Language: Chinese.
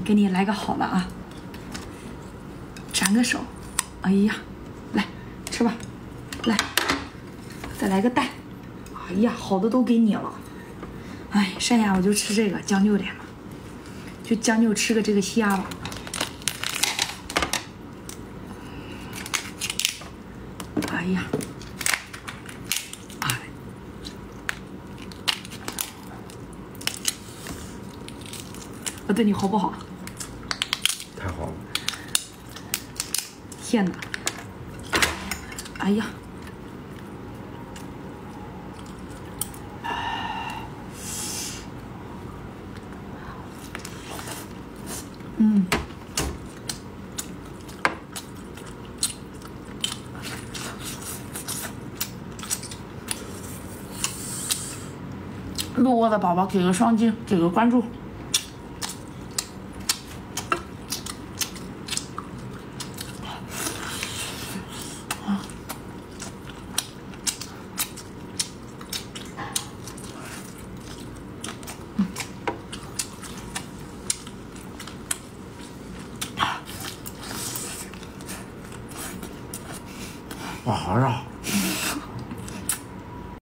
给你来个好的啊，沾个手。哎呀，来吃吧，来，再来个蛋。哎呀，好的都给你了。哎，剩下我就吃这个，将就点吧，就将就吃个这个虾吧。哎呀，哎，我对你好不好？ 太好了！ 天哪！哎呀！嗯。路过的宝宝给个双击，给个关注。 哇，好热！